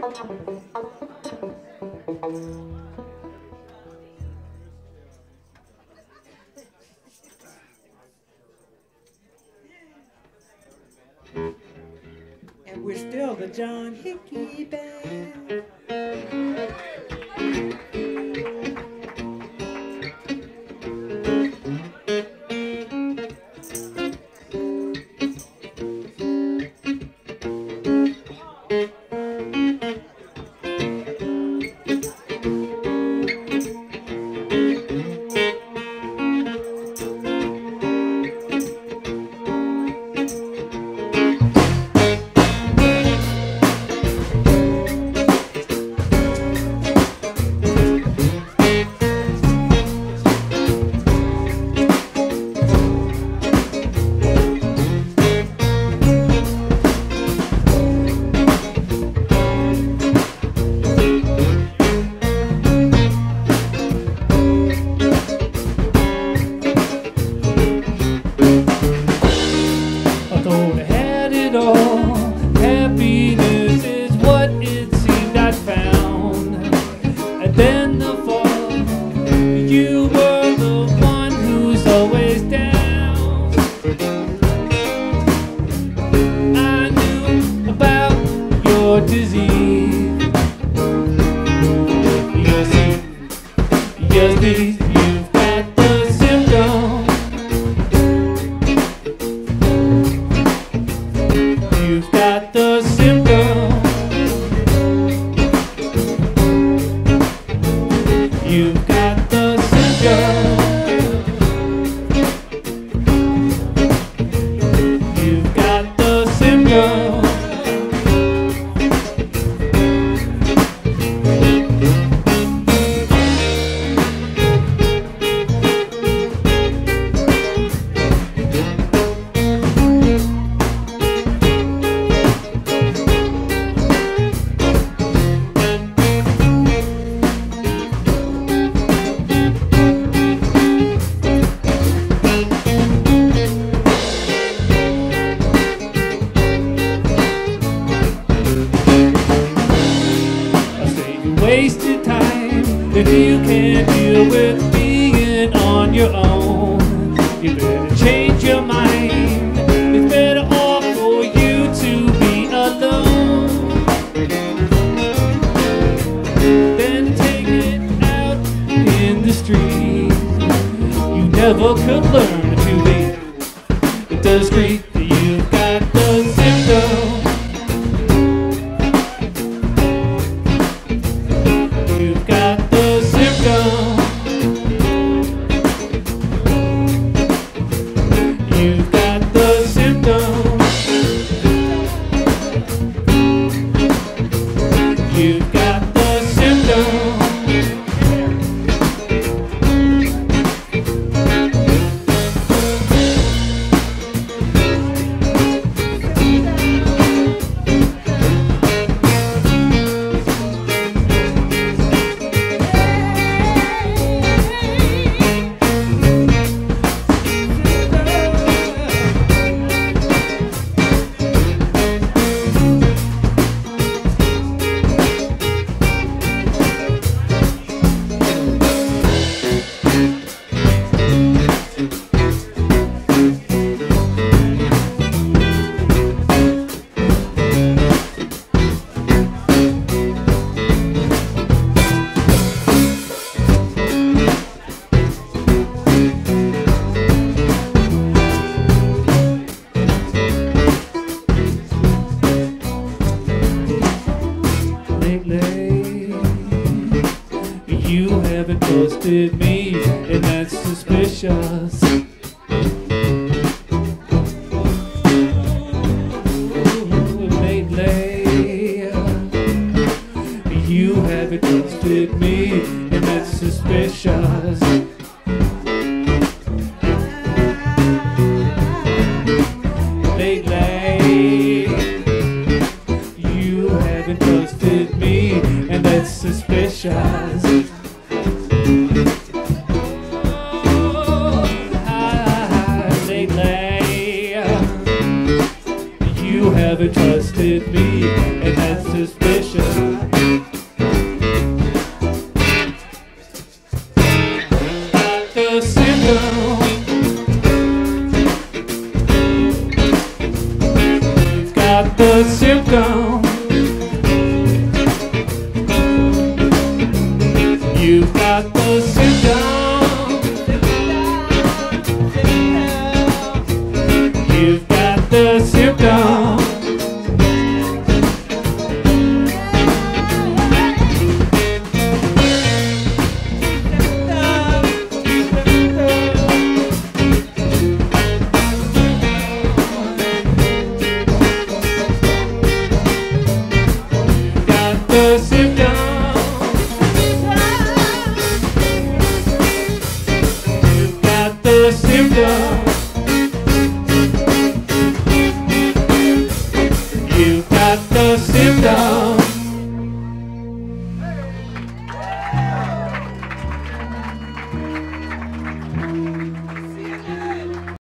And we're still the John Hickey Band. Wasted time if you can't deal with being on your own. You better change your mind. It's better off for you to be alone than take it out in the street. You never could learn to be the street. You've got the symptom. You haven't busted me, and that's suspicious. Lately, you haven't busted me, and that's suspicious. Lately, you haven't busted me, and that's suspicious. Lately, you haven't trusted me, and that's got suspicion. Got the symptom. You've got the symptom. You've got the symptom. You've got the symptom. The symptom. You've got the symptom. You've got the symptom.